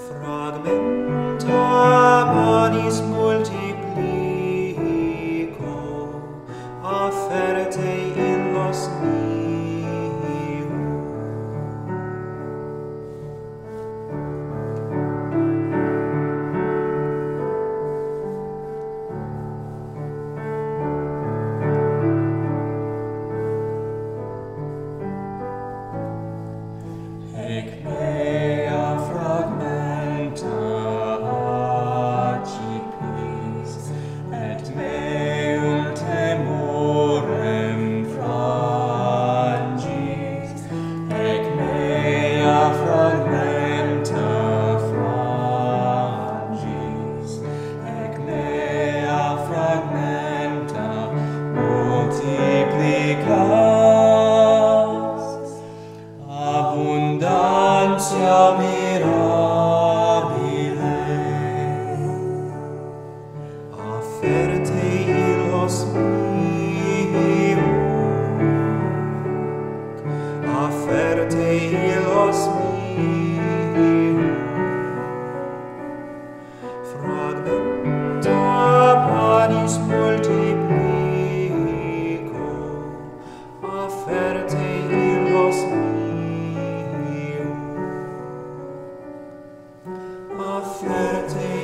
fragmenta manis multiplico, afferte illos mihi huc. Ec mea fragmenta accipis, et meum temorem frangis. Ec mea fragmenta frangis, ec mea fragmenta multiplicas. Abundantia mirabile, afferte illos mihi huc, afferte illos mihi huc. Fragmenta manis multiplico, afferte illos mihi huc. Afferte